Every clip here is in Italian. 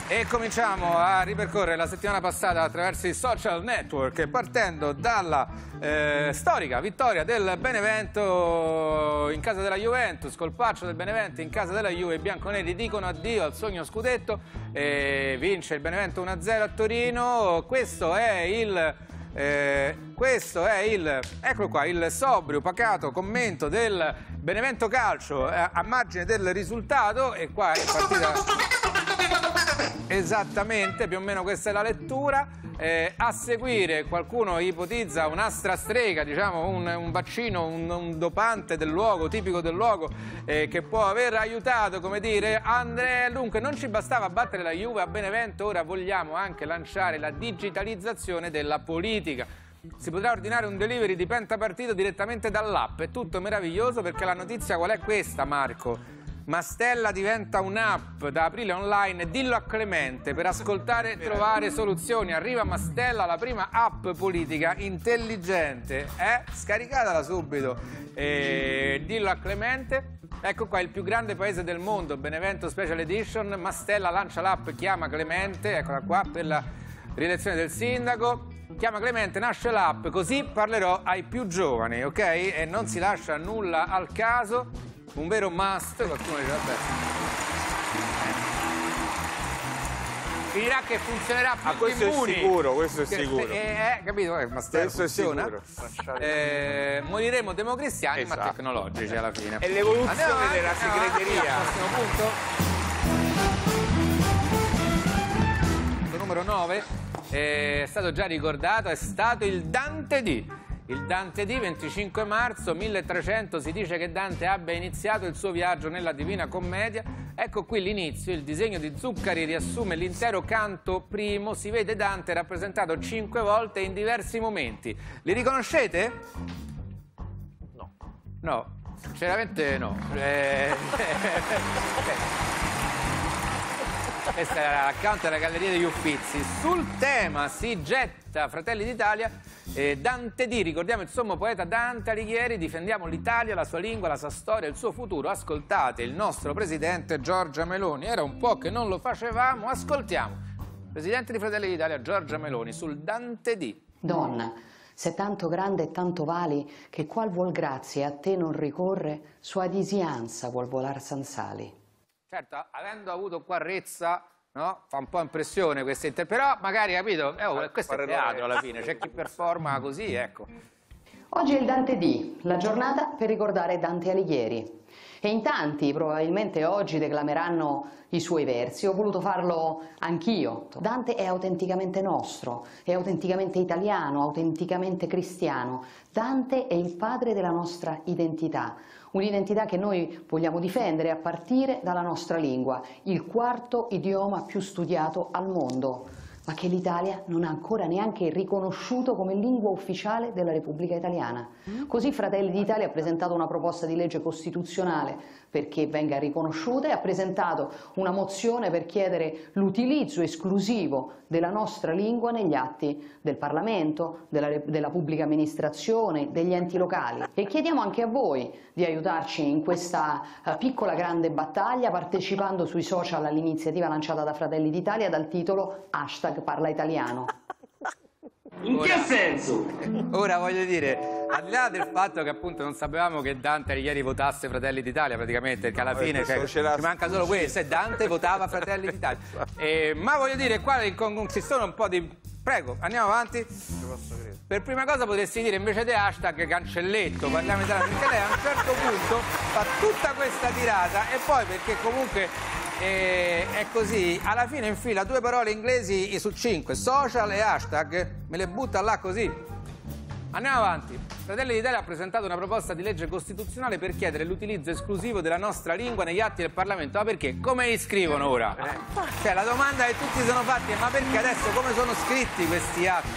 E cominciamo a ripercorrere la settimana passata attraverso i social network, partendo dalla storica vittoria del Benevento in casa della Juventus, colpaccio del Benevento in casa della Juve. I bianconeri dicono addio al sogno scudetto, vince il Benevento 1-0 a Torino. Questo è il, eccolo qua, il sobrio, pacato commento del Benevento Calcio a margine del risultato, e qua è partita... Esattamente, più o meno questa è la lettura. A seguire qualcuno ipotizza un'astra strega, diciamo un vaccino, un dopante del luogo, tipico del luogo, che può aver aiutato, come dire, Andrea. Dunque non ci bastava battere la Juve a Benevento, ora vogliamo anche lanciare la digitalizzazione della politica. Si potrà ordinare un delivery di pentapartito direttamente dall'app, è tutto meraviglioso, perché la notizia qual è questa, Marco? Mastella diventa un'app da aprile online, dillo a Clemente, per ascoltare e trovare soluzioni. Arriva Mastella, la prima app politica intelligente, scaricatela subito. Dillo a Clemente, ecco qua il più grande paese del mondo, Benevento Special Edition. Mastella lancia l'app Chiama Clemente, eccola qua, per la rielezione del sindaco. Chiama Clemente, nasce l'app, così parlerò ai più giovani, ok? E non si lascia nulla al caso. Un vero must, qualcuno dice vabbè. Finirà che funzionerà più questo immuni. È sicuro, questo è sicuro. Capito? Questo funziona. Moriremo democristiani, esatto, ma tecnologici alla fine. È l'evoluzione della segreteria. Prossimo punto. Numero 9, è stato già ricordato, è stato il Dante D. Il Dante D, 25 marzo 1300, si dice che Dante abbia iniziato il suo viaggio nella Divina Commedia. Ecco qui l'inizio, il disegno di Zuccari riassume l'intero canto primo, si vede Dante rappresentato 5 volte in diversi momenti. Li riconoscete? No. No, sinceramente no. Questo era l'account della Galleria degli Uffizi. Sul tema si getta Fratelli d'Italia, Dante D, ricordiamo il sommo poeta Dante Alighieri, difendiamo l'Italia, la sua lingua, la sua storia, il suo futuro. Ascoltate il nostro presidente Giorgia Meloni, era un po' che non lo facevamo, ascoltiamo. Presidente di Fratelli d'Italia Giorgia Meloni sul Dante D. Donna, se tanto grande e tanto vali, che qual vuol grazie a te non ricorre, sua disianza vuol volar sansali. Certo, avendo avuto qua Rezza, no? Fa un po' impressione questa però magari, capito, questo è teatro alla fine, c'è chi performa così, ecco. Oggi è il Dante D, la giornata per ricordare Dante Alighieri. E in tanti probabilmente oggi declameranno i suoi versi, ho voluto farlo anch'io. Dante è autenticamente nostro, è autenticamente italiano, autenticamente cristiano. Dante è il padre della nostra identità, un'identità che noi vogliamo difendere a partire dalla nostra lingua, il quarto idioma più studiato al mondo, ma che l'Italia non ha ancora neanche riconosciuto come lingua ufficiale della Repubblica Italiana. Così Fratelli d'Italia ha presentato una proposta di legge costituzionale perché venga riconosciuta e ha presentato una mozione per chiedere l'utilizzo esclusivo della nostra lingua negli atti del Parlamento, della pubblica amministrazione, degli enti locali. E chiediamo anche a voi di aiutarci in questa piccola grande battaglia partecipando sui social all'iniziativa lanciata da Fratelli d'Italia dal titolo #ParlaItaliano. In che senso? Ora voglio dire, al di là del fatto che appunto non sapevamo che Dante ieri votasse Fratelli d'Italia praticamente, perché alla fine ci manca solo questo, e Dante votava Fratelli d'Italia. Ma voglio dire, qua ci sono un po' di... Prego, andiamo avanti. Per prima cosa potresti dire invece di hashtag cancelletto, parliamo italiano, perché lei a un certo punto fa tutta questa tirata e poi perché comunque... è così, alla fine infila 2 parole inglesi su 5, social e hashtag, me le butta là così. Andiamo avanti. Fratelli d'Italia ha presentato una proposta di legge costituzionale per chiedere l'utilizzo esclusivo della nostra lingua negli atti del Parlamento. Ma perché? Come li scrivono ora? Cioè la domanda che tutti si sono fatti è: ma perché adesso come sono scritti questi atti?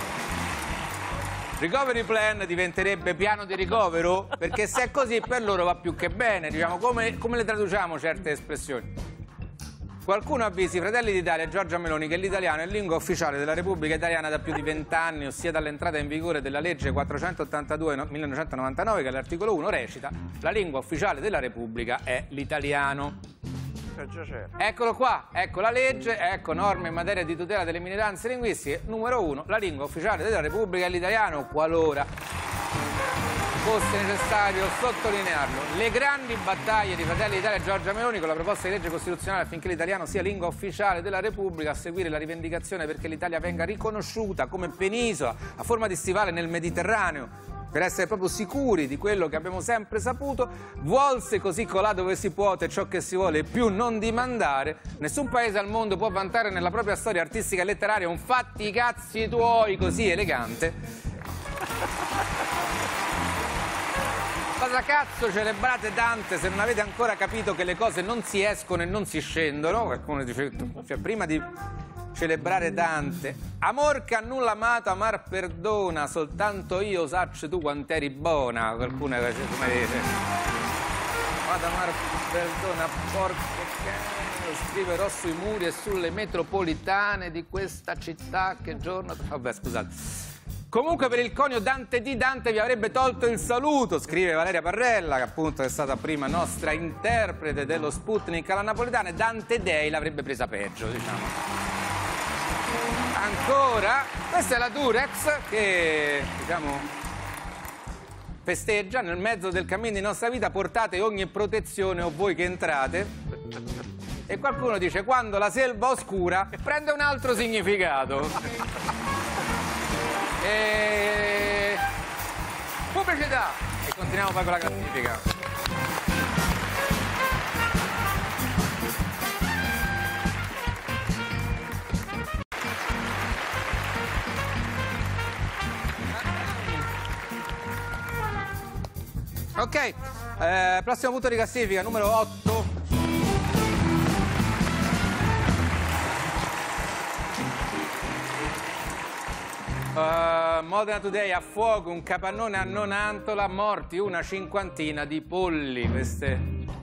Recovery plan diventerebbe piano di ricovero? Perché se è così per loro va più che bene, diciamo, come le traduciamo certe espressioni? Qualcuno avvisi Fratelli d'Italia e Giorgia Meloni che l'italiano è lingua ufficiale della Repubblica Italiana da più di 20 anni, ossia dall'entrata in vigore della legge 482/1999, che all'articolo 1 recita: la lingua ufficiale della Repubblica è l'italiano. già c'era. Eccolo qua, ecco la legge, ecco norme in materia di tutela delle minoranze linguistiche. Numero 1, la lingua ufficiale della Repubblica è l'italiano, qualora fosse necessario sottolinearlo. Le grandi battaglie di Fratelli d'Italia e Giorgia Meloni con la proposta di legge costituzionale affinché l'italiano sia lingua ufficiale della Repubblica, a seguire la rivendicazione perché l'Italia venga riconosciuta come penisola a forma di stivale nel Mediterraneo, per essere proprio sicuri di quello che abbiamo sempre saputo, vuolse così colà dove si può ciò che si vuole e più non dimandare. Nessun paese al mondo può vantare nella propria storia artistica e letteraria un fatti i cazzi tuoi così elegante. Cosa cazzo celebrate Dante se non avete ancora capito che le cose non si escono e non si scendono? Qualcuno dice, cioè, prima di celebrare Dante, amor che a nulla amato amar perdona, soltanto io saccio tu quant'eri buona. Qualcuno come dice, ad amar perdona, porca cane, scriverò sui muri e sulle metropolitane di questa città che giorno... Vabbè, scusate. Comunque per il conio Dante di Dante vi avrebbe tolto il saluto, scrive Valeria Parrella, che appunto è stata prima nostra interprete dello Sputnik alla napoletana, e Dante Dei l'avrebbe presa peggio, diciamo. Ancora, questa è la Durex che, diciamo, festeggia nel mezzo del cammino di nostra vita, portate ogni protezione o voi che entrate. E qualcuno dice, quando la selva oscura prende un altro significato. Pubblicità e continuiamo poi con la classifica. Ok, prossimo punto di classifica, numero 8. Modena Today a fuoco, un capannone a Nonantola, morti una cinquantina di polli. Queste,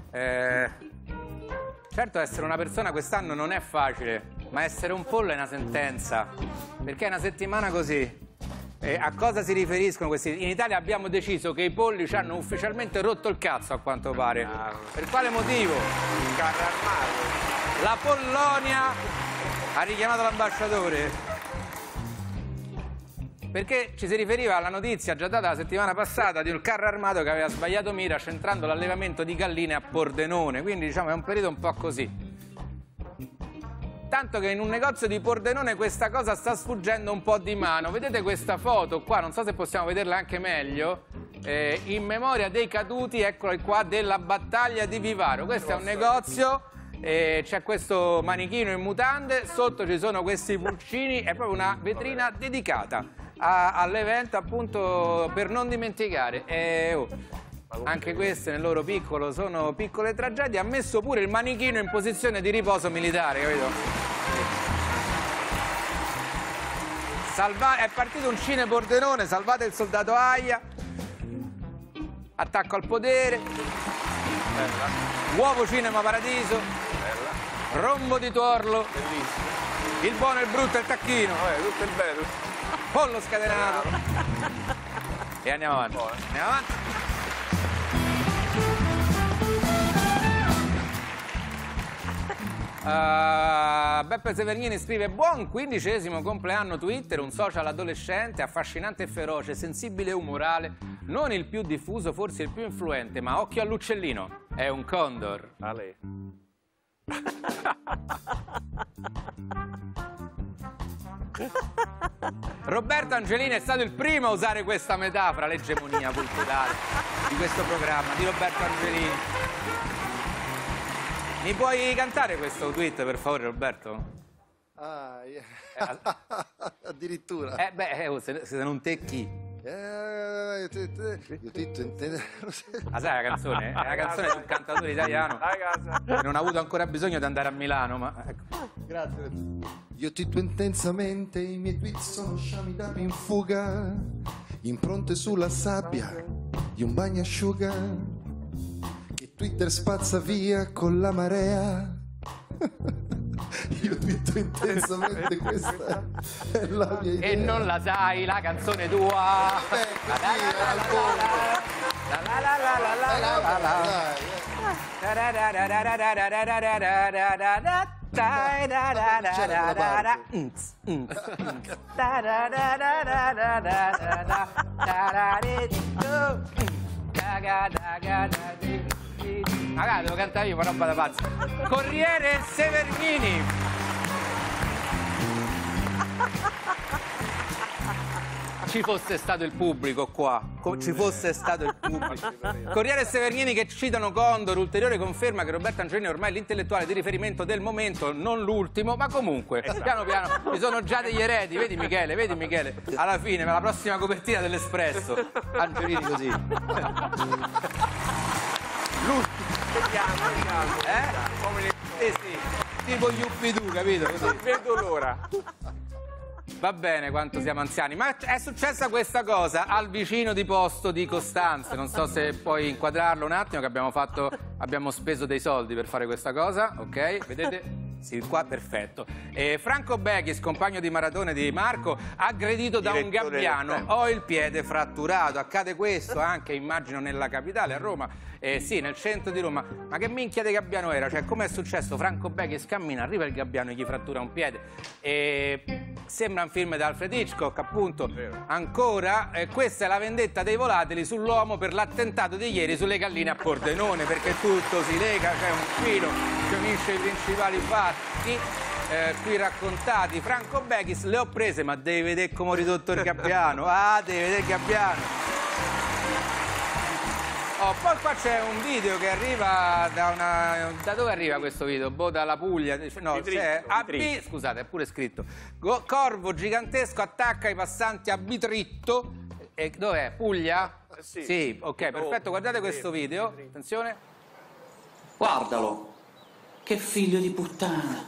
certo essere una persona quest'anno non è facile, ma essere un pollo è una sentenza, perché è una settimana così. A cosa si riferiscono questi? In Italia abbiamo deciso che i polli ci hanno ufficialmente rotto il cazzo, a quanto pare. Per quale motivo? Il carro armato. La Polonia ha richiamato l'ambasciatore. Perché ci si riferiva alla notizia già data la settimana passata di un carro armato che aveva sbagliato mira centrando l'allevamento di galline a Pordenone, quindi diciamo è un periodo un po' così. Tanto che in un negozio di Pordenone questa cosa sta sfuggendo un po' di mano. Vedete questa foto qua, non so se possiamo vederla anche meglio, in memoria dei caduti, eccola qua, della battaglia di Vivaro. Questo è un negozio, c'è questo manichino in mutande, sotto ci sono questi pulcini, è proprio una vetrina dedicata all'evento, appunto, per non dimenticare. Anche queste nel loro piccolo sono piccole tragedie. Ha messo pure il manichino in posizione di riposo militare, capito? È partito un cine Pordenone, salvate il soldato Aia, attacco al potere, bella. Uovo Cinema Paradiso, bella. Rombo di Tuorlo, bellissimo. Il buono, il brutto e il tacchino, Tutto il bello. Pollo scatenato. E andiamo avanti. Andiamo avanti. Beppe Severnini scrive: buon 15° compleanno Twitter, un social adolescente, affascinante e feroce, sensibile e umorale, non il più diffuso, forse il più influente, ma occhio all'uccellino, è un condor. Ale. Roberto Angelini è stato il primo a usare questa metafora, l'egemonia culturale di questo programma, di Roberto Angelini. Mi puoi cantare questo tweet, per favore, Roberto? Addirittura. Se non te chi? Io Ah, sai la canzone? È la canzone di un cantatore italiano che non ha avuto ancora bisogno di andare a Milano, ma ecco. Grazie. Io titolo intensamente, i miei tweet sono sciami d'api in fuga, impronte sulla sabbia di un bagnasciuga che Twitter spazza via con la marea. Io twitto intensamente, questa è la mia idea. E non la sai, la canzone tua. Magari devo cantare io, una roba da pazzo. Corriere Severgnini. Ci fosse stato il pubblico qua, ci fosse stato il pubblico. Corriere Severgnini che citano Condor, ulteriore conferma che Roberto Angelini è ormai l'intellettuale di riferimento del momento, non l'ultimo, ma comunque, piano piano, ci sono già degli eredi, vedi Michele, alla fine, la prossima copertina dell'Espresso, Angelini così. L'ultimo. Vediamo. Sì, tipo Yuppidoo, capito? Così. Non vedo l'ora. Va bene quanto siamo anziani, ma è successa questa cosa al vicino di posto di Costanzo, non so se puoi inquadrarlo un attimo, che abbiamo speso dei soldi per fare questa cosa, ok? Vedete? Sì, qua perfetto. Franco Bechis, compagno di maratona di Marco, aggredito da un gabbiano, ho il piede fratturato, accade questo anche immagino nella capitale, a Roma. Sì, nel centro di Roma. Ma che minchia di gabbiano era? Cioè, com'è successo? Franco Bechis cammina, arriva il gabbiano e gli frattura un piede. Sembra un film di Alfred Hitchcock, appunto. Ancora, questa è la vendetta dei volatili sull'uomo per l'attentato di ieri sulle galline a Pordenone, perché tutto si lega, c'è un filo che unisce i principali fatti. Qui raccontati. Franco Bechis, le ho prese, ma devi vedere come ho ridotto il gabbiano. Ah, devi vedere il gabbiano. Poi qua c'è un video che arriva da una... Da dove arriva questo video? Boh, dalla Puglia? No, c'è AB, scusate, è pure scritto. Corvo gigantesco attacca i passanti a Bitritto. E dov'è? Puglia? Sì, ok, perfetto. Guardate questo video. Attenzione. Guardalo. Che figlio di puttana.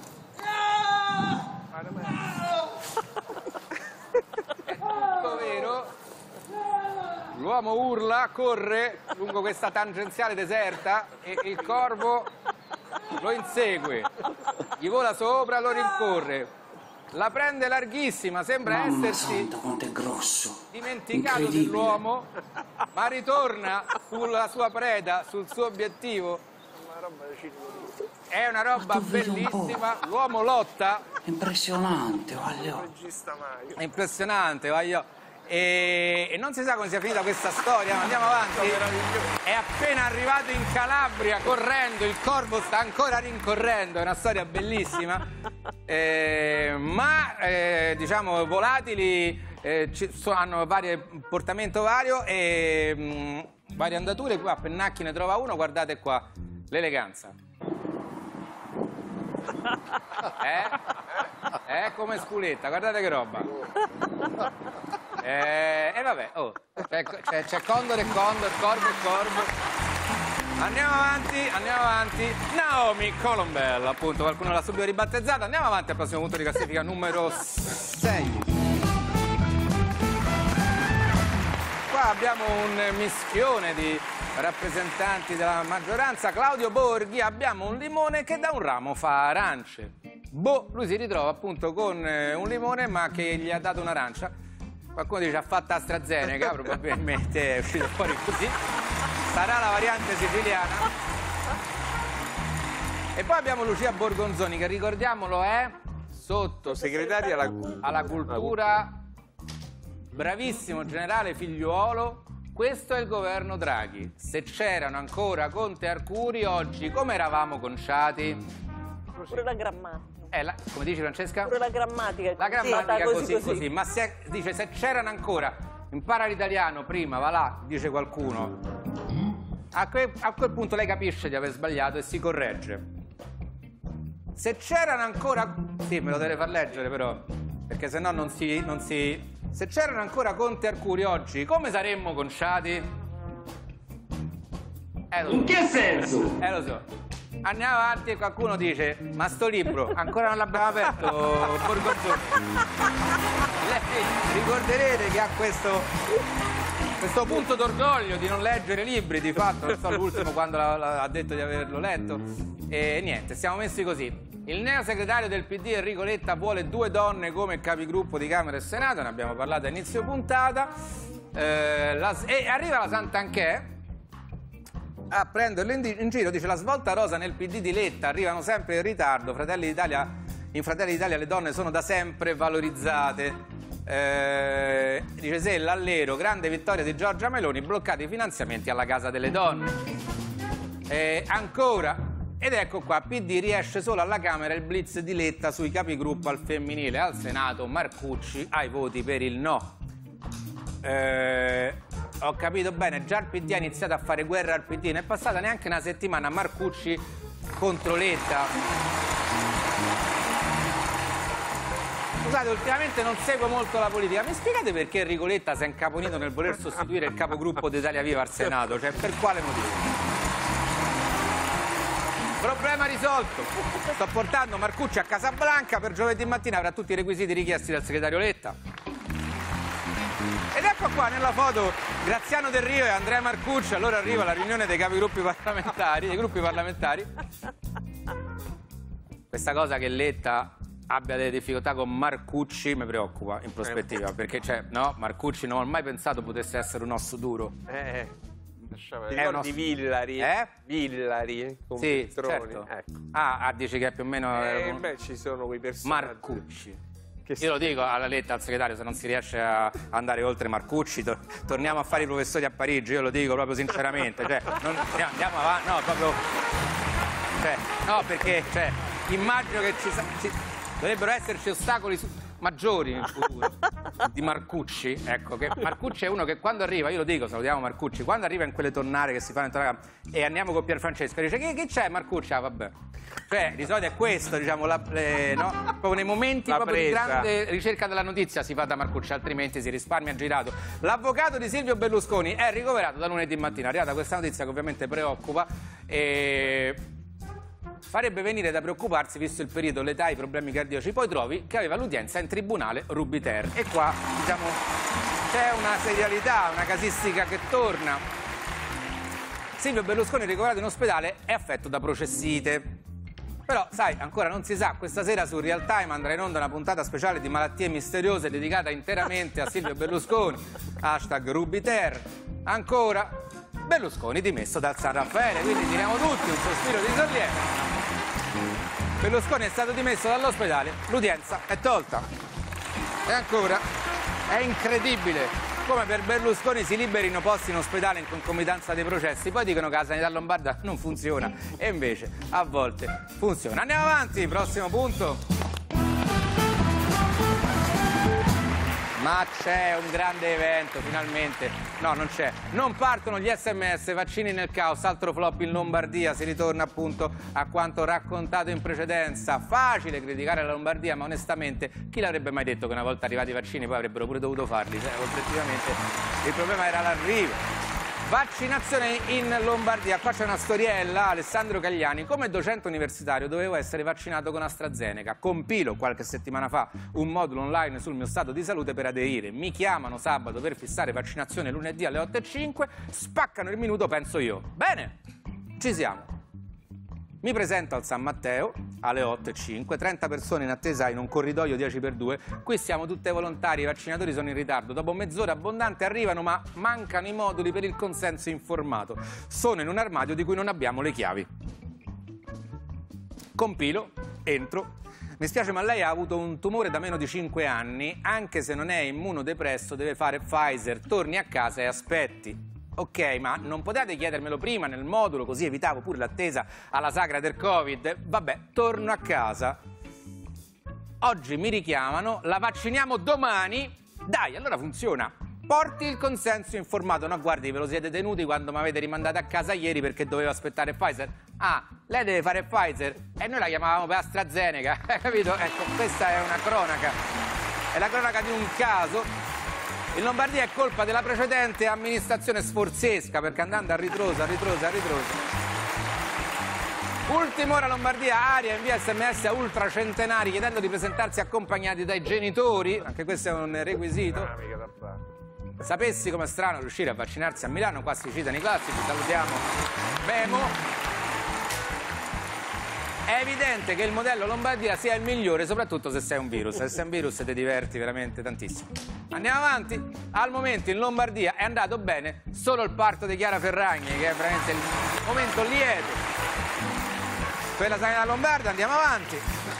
È tutto vero. L'uomo urla, corre lungo questa tangenziale deserta e il corvo lo insegue, gli vola sopra, lo rincorre, la prende larghissima, sembra essersi dimenticato dell'uomo, ma ritorna sulla sua preda, sul suo obiettivo. È una roba bellissima, l'uomo lotta. Impressionante, voglio. È impressionante, voglio. E non si sa come sia finita questa storia, ma andiamo avanti. È appena arrivato in Calabria correndo, il corvo sta ancora rincorrendo, è una storia bellissima. Diciamo volatili hanno portamento vario e varie andature. Qua Pennacchi ne trova uno, guardate qua, l'eleganza. Come Spuletta, guardate che roba. Vabbè, c'è Condor e Condor, Corvo e Corvo. Andiamo avanti. Naomi Colombella, appunto, qualcuno l'ha subito ribattezzata. Andiamo avanti al prossimo punto di classifica, numero 6. Qua abbiamo un mischione di rappresentanti della maggioranza. Claudio Borghi, abbiamo un limone che da un ramo fa arance. Lui si ritrova appunto con un limone ma che gli ha dato un'arancia. Qualcuno dice ha fatto AstraZeneca, probabilmente è uscito fuori così. Sarà la variante siciliana. E poi abbiamo Lucia Borgonzoni che, ricordiamolo, è sottosegretaria alla cultura, bravissimo generale figliuolo. Questo è il governo Draghi. Se c'erano ancora Conte e Arcuri, oggi come eravamo conciati? Pure la grammatica. Come dici Francesca? Pure la grammatica. La grammatica così. Ma dice se c'erano ancora, impara l'italiano prima, va là, dice qualcuno. A quel punto lei capisce di aver sbagliato e si corregge. Se c'erano ancora... Sì, me lo deve far leggere però, perché sennò non si... Se c'erano ancora Conte e Arcuri oggi, come saremmo conciati? In che senso? Lo so. Andiamo avanti e qualcuno dice, ma sto libro ancora non l'abbiamo aperto, Borgonzoni. Lei ricorderete che ha questo punto d'orgoglio di non leggere libri, di fatto, non so l'ultimo quando ha detto di averlo letto. E niente, siamo messi così. Il neosegretario del PD Enrico Letta vuole 2 donne come capigruppo di Camera e Senato, ne abbiamo parlato a inizio puntata. E arriva la Santanchè a prenderlo in giro, dice la svolta rosa nel PD di Letta, arrivano sempre in ritardo, in Fratelli d'Italia le donne sono da sempre valorizzate. Dice se l'allero, grande vittoria di Giorgia Meloni, bloccati i finanziamenti alla Casa delle Donne. Ancora, ed ecco qua, PD riesce solo alla Camera il blitz di Letta sui capigruppo al femminile, al Senato Marcucci ai voti per il no. Ho capito bene, già il PD ha iniziato a fare guerra al PD, non è passata neanche una settimana, Marcucci contro Letta. Scusate, ultimamente non seguo molto la politica, mi spiegate perché Enrico Letta si è incaponito nel voler sostituire il capogruppo di Italia Viva al Senato? Cioè, per quale motivo? Problema risolto. Sto portando Marcucci a Casablanca, per giovedì mattina avrà tutti i requisiti richiesti dal segretario Letta. Ed ecco qua nella foto Graziano Del Rio e Andrea Marcucci, allora arriva la riunione dei capigruppi parlamentari, dei gruppi parlamentari. Questa cosa che Letta abbia delle difficoltà con Marcucci mi preoccupa in prospettiva, perché no, Marcucci non ho mai pensato potesse essere un osso duro. Ricordi Villari? Villari con sì, Petroni. certo. Ecco. Dici che più o meno... Beh, ci sono quei personaggi. Marcucci. Io lo dico alla Letta, al segretario, se non si riesce a andare oltre Marcucci, torniamo a fare i professori a Parigi, io lo dico proprio sinceramente. Cioè, andiamo avanti, no, proprio... no, perché immagino che dovrebbero esserci ostacoli maggiori in futuro di Marcucci, ecco, che Marcucci è uno che quando arriva, io lo dico, salutiamo Marcucci, quando arriva in quelle tornare che si fanno intorno alla Camera e andiamo con Pierfrancesco, dice che c'è Marcucci? Ah vabbè, cioè di solito è questo, diciamo, no? Proprio nei momenti proprio di grande ricerca della notizia si va da Marcucci, altrimenti si risparmia girato. L'avvocato di Silvio Berlusconi è ricoverato da lunedì mattina, è arrivata questa notizia che ovviamente preoccupa e farebbe venire da preoccuparsi visto il periodo, l'età, i problemi cardiaci. Poi trovi che aveva l'udienza in tribunale Rubiter e qua diciamo c'è una serialità, una casistica che torna. Silvio Berlusconi ricoverato in ospedale è affetto da processite, però sai, ancora non si sa, questa sera su Real Time andrà in onda una puntata speciale di malattie misteriose dedicata interamente a Silvio Berlusconi, #Rubiter. Ancora Berlusconi dimesso dal San Raffaele, quindi tiriamo tutti un sospiro di sollievo. Berlusconi è stato dimesso dall'ospedale, l'udienza è tolta. E ancora, è incredibile come per Berlusconi si liberino posti in ospedale in concomitanza dei processi, poi dicono che la sanità lombarda non funziona e invece a volte funziona. Andiamo avanti, prossimo punto. Ma c'è un grande evento, finalmente. No, non c'è. Non partono gli SMS, vaccini nel caos, altro flop in Lombardia. Si ritorna appunto a quanto raccontato in precedenza. Facile criticare la Lombardia, ma onestamente chi l'avrebbe mai detto che una volta arrivati i vaccini poi avrebbero pure dovuto farli? Cioè, oggettivamente il problema era l'arrivo. Vaccinazione in Lombardia, qua c'è una storiella, Alessandro Cagliani, come docente universitario dovevo essere vaccinato con AstraZeneca, compilo qualche settimana fa un modulo online sul mio stato di salute per aderire, mi chiamano sabato per fissare vaccinazione lunedì alle 8:05, spaccano il minuto, penso io, bene, ci siamo. Mi presento al San Matteo alle 8:05, 30 persone in attesa in un corridoio 10x2, qui siamo tutte volontarie, i vaccinatori sono in ritardo, dopo mezz'ora abbondante arrivano ma mancano i moduli per il consenso informato, sono in un armadio di cui non abbiamo le chiavi. Compilo, entro, mi spiace ma lei ha avuto un tumore da meno di 5 anni, anche se non è immunodepresso deve fare Pfizer, torni a casa e aspetti. Ok, ma non potete chiedermelo prima nel modulo, così evitavo pure l'attesa alla sagra del Covid? Vabbè, torno a casa. Oggi mi richiamano, la vacciniamo domani? Dai, allora funziona. Porti il consenso informato. No, guardi, ve lo siete tenuti quando mi avete rimandato a casa ieri perché dovevo aspettare Pfizer. Ah, lei deve fare Pfizer? E noi la chiamavamo per AstraZeneca, capito? Ecco, questa è una cronaca. È la cronaca di un caso. In Lombardia è colpa della precedente amministrazione sforzesca, perché andando a ritroso. Ultima ora Lombardia, Aria invia SMS a ultracentenari chiedendo di presentarsi accompagnati dai genitori, anche questo è un requisito. Sapessi com'è strano riuscire a vaccinarsi a Milano, qua si citano i classici, salutiamo Memo. È evidente che il modello Lombardia sia il migliore, soprattutto se sei un virus. Se sei un virus ti diverti veramente tantissimo. Andiamo avanti. Al momento in Lombardia è andato bene solo il parto di Chiara Ferragni, che è veramente il momento lieto per la sanità lombarda. Andiamo avanti.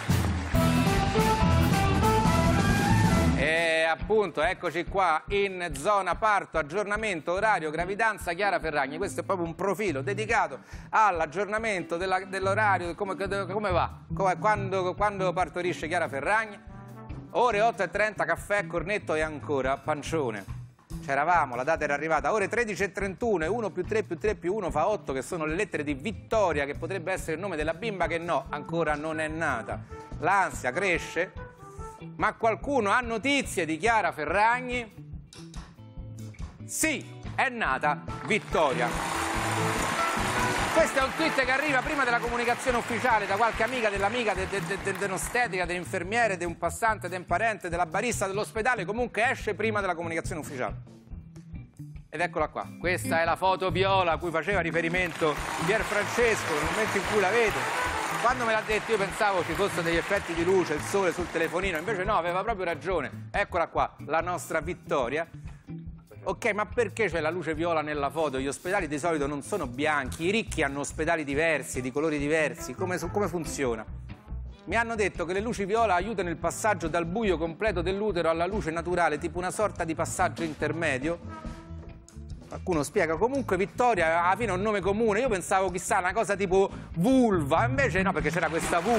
E appunto, eccoci qua in zona parto, aggiornamento, orario, gravidanza, Chiara Ferragni. Questo è proprio un profilo dedicato all'aggiornamento dell'orario, come va, quando partorisce Chiara Ferragni. Ore 8:30, caffè, cornetto e ancora pancione. C'eravamo, la data era arrivata, ore 13:31 e 1 più 3 più 3 più 1 fa 8, che sono le lettere di Vittoria, che potrebbe essere il nome della bimba che no, ancora non è nata. L'ansia cresce. Ma qualcuno ha notizie di Chiara Ferragni? Sì, è nata Vittoria. Questo è un tweet che arriva prima della comunicazione ufficiale da qualche amica dell'amica, dell'ostetrica, dell'infermiere, di un passante, di un parente, della barista dell'ospedale, comunque esce prima della comunicazione ufficiale. Ed eccola qua, questa è la foto viola a cui faceva riferimento Pier Francesco nel momento in cui la vede. Quando me l'ha detto io pensavo ci fossero degli effetti di luce, il sole sul telefonino, invece no, aveva proprio ragione. Eccola qua, la nostra Vittoria. Ok, ma perché c'è la luce viola nella foto? Gli ospedali di solito non sono bianchi, i ricchi hanno ospedali diversi, di colori diversi. Come funziona? Mi hanno detto che le luci viola aiutano il passaggio dal buio completo dell'utero alla luce naturale, tipo una sorta di passaggio intermedio. Qualcuno spiega, comunque Vittoria alla fine è un nome comune, io pensavo chissà una cosa tipo vulva, invece no, perché c'era questa V,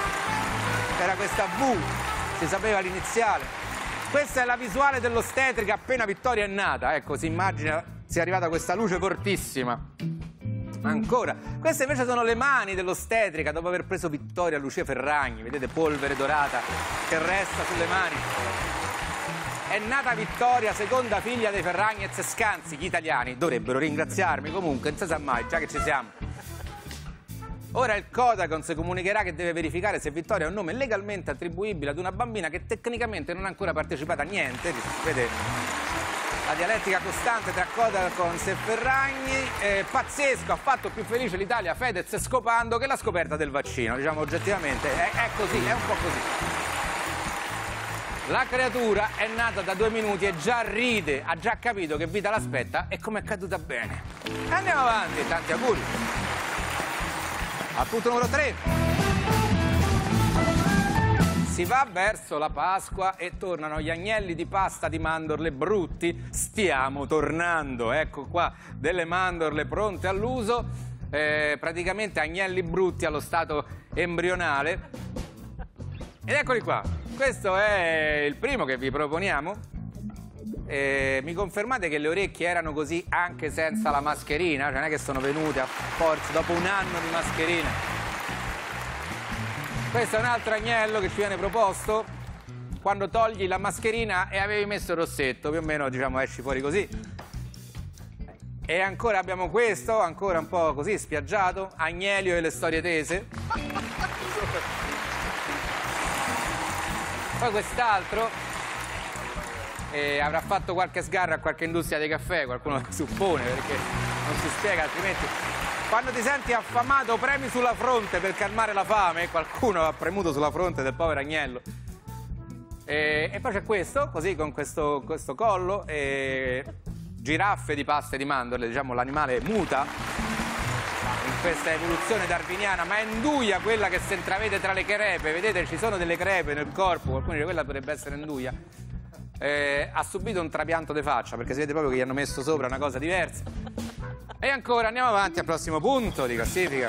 si sapeva l'iniziale. Questa è la visuale dell'ostetrica appena Vittoria è nata, ecco, si immagina sia arrivata questa luce fortissima. Ancora, queste invece sono le mani dell'ostetrica dopo aver preso Vittoria Lucia Ferragni, vedete, polvere dorata che resta sulle mani. È nata Vittoria, seconda figlia dei Ferragnez Scanzi. Gli italiani dovrebbero ringraziarmi, comunque non si sa mai, già che ci siamo. Ora il Codacons comunicherà che deve verificare se Vittoria è un nome legalmente attribuibile ad una bambina che tecnicamente non ha ancora partecipato a niente. Vedete la dialettica costante tra Codacons e Ferragni. Pazzesco, ha fatto più felice l'Italia Fedez scopando che la scoperta del vaccino, diciamo oggettivamente, è così, è un po' così. La creatura è nata da 2 minuti e già ride, ha già capito che vita l'aspetta e come è caduta bene. Andiamo avanti, tanti auguri. Al punto numero 3. Si va verso la Pasqua e tornano gli agnelli di pasta di mandorle brutti. Stiamo tornando, ecco qua, delle mandorle pronte all'uso, praticamente agnelli brutti allo stato embrionale. Ed eccoli qua. Questo è il primo che vi proponiamo. Mi confermate che le orecchie erano così anche senza la mascherina? Cioè non è che sono venute a forza dopo un anno di mascherina. Questo è un altro agnello che ci viene proposto. Quando togli la mascherina e avevi messo il rossetto, più o meno, diciamo, esci fuori così. E ancora abbiamo questo, ancora un po' così spiaggiato, Agnelio e le storie tese. Poi quest'altro avrà fatto qualche sgarro a qualche industria dei caffè, qualcuno suppone, perché non si spiega altrimenti. Quando ti senti affamato premi sulla fronte per calmare la fame, qualcuno ha premuto sulla fronte del povero agnello. E poi c'è questo, così con questo collo, giraffe di pasta e di mandorle, diciamo l'animale muta in questa evoluzione darwiniana, ma è nduia quella che si intravede tra le crepe, vedete ci sono delle crepe nel corpo, qualcuno dice quella potrebbe essere nduia. Ha subito un trapianto di faccia perché si vede proprio che gli hanno messo sopra una cosa diversa. E ancora andiamo avanti al prossimo punto di classifica.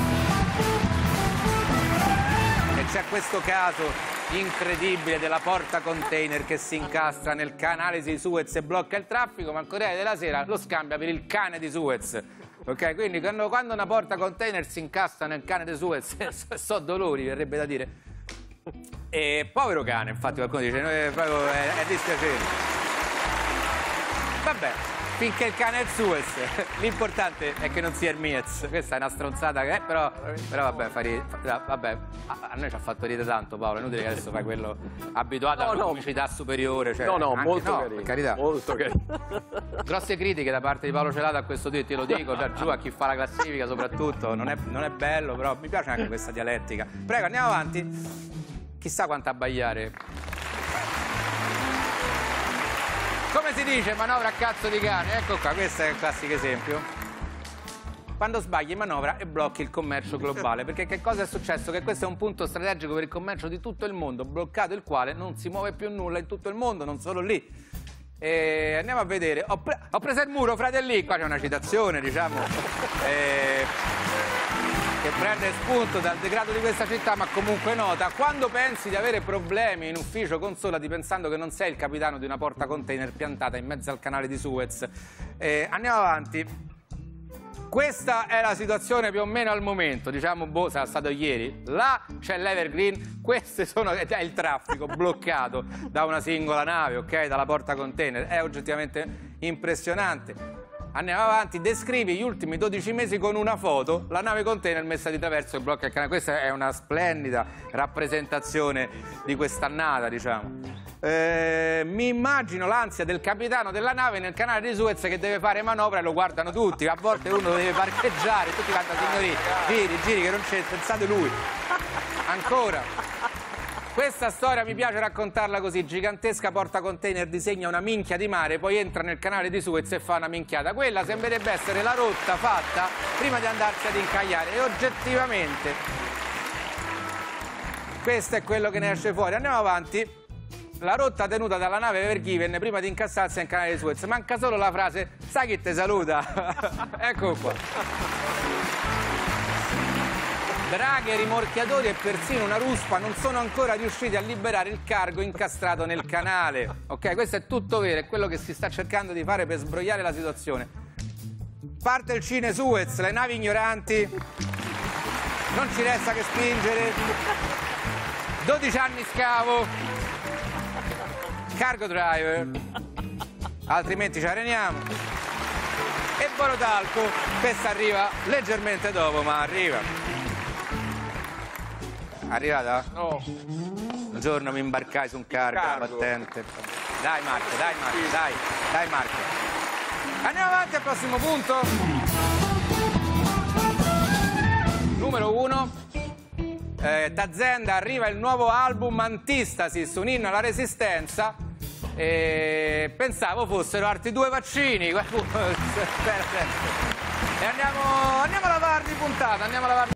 E c'è questo caso incredibile della porta container che si incastra nel canale di Suez e blocca il traffico, ma il Corriere della Sera lo scambia per il cane di Suez. Ok, quindi quando una porta container si incastra nel cane di Suez so dolori, verrebbe da dire. E povero cane, infatti qualcuno dice, è dispiacere. Vabbè, finché il cane è il Suez, l'importante è che non sia il Miez. Questa è una stronzata che però vabbè, vabbè, a noi ci ha fatto ridere tanto, Paolo, è inutile che adesso fai quello abituato a una comicità superiore. Cioè, molto carino, per carità. molto carino. Grosse critiche da parte di Paolo Celato a questo tweet, te lo dico, da giù a chi fa la classifica soprattutto, non è bello, però mi piace anche questa dialettica. Prego, andiamo avanti. Chissà quanto abbaiare. Come si dice, manovra a cazzo di cane? Ecco qua, questo è il classico esempio. Quando sbagli manovra e blocchi il commercio globale, perché che cosa è successo? Che questo è un punto strategico per il commercio di tutto il mondo, bloccato il quale non si muove più nulla in tutto il mondo, non solo lì. E andiamo a vedere. Ho preso il muro, fratelli. Qua c'è una citazione, diciamo, che prende spunto dal degrado di questa città, ma comunque nota. Quando pensi di avere problemi in ufficio, consolati pensando che non sei il capitano di una porta container piantata in mezzo al canale di Suez. Andiamo avanti. Questa è la situazione più o meno al momento, diciamo, sarà stato ieri. Là c'è l'Evergreen, è il traffico bloccato da una singola nave, ok? Dalla porta container. È oggettivamente impressionante. Andiamo avanti, descrivi gli ultimi 12 mesi con una foto, la nave container messa di traverso e blocca il canale. Questa è una splendida rappresentazione di quest'annata, diciamo. Mi immagino l'ansia del capitano della nave nel canale di Suez che deve fare manovra e lo guardano tutti. A volte uno deve parcheggiare, tutti cantano signorì, giri, che non c'è, pensate lui. Ancora. Questa storia mi piace raccontarla così: gigantesca porta container disegna una minchia di mare, poi entra nel canale di Suez e fa una minchiata. Quella sembrerebbe essere la rotta fatta prima di andarsi ad incagliare, e oggettivamente questo è quello che ne esce fuori. Andiamo avanti. La rotta tenuta dalla nave Ever-Given prima di incassarsi nel canale di Suez. Manca solo la frase: sai chi te saluta? Ecco qua. Draghe, rimorchiatori e persino una ruspa non sono ancora riusciti a liberare il cargo incastrato nel canale. Ok, questo è tutto vero, è quello che si sta cercando di fare per sbrogliare la situazione. Parte il Cine Suez, le navi ignoranti, non ci resta che spingere. 12 anni scavo, cargo driver, altrimenti ci areniamo. E Borotalco, questa arriva leggermente dopo, ma arriva. Arrivata? No. Un giorno mi imbarcai su un cargo battente. Dai Marco, dai Marco. Andiamo avanti al prossimo punto. Numero 1. T'azienda, arriva il nuovo album Antistasis, un inno alla resistenza. Pensavo fossero altri 2 vaccini. E andiamo a lavarli puntata,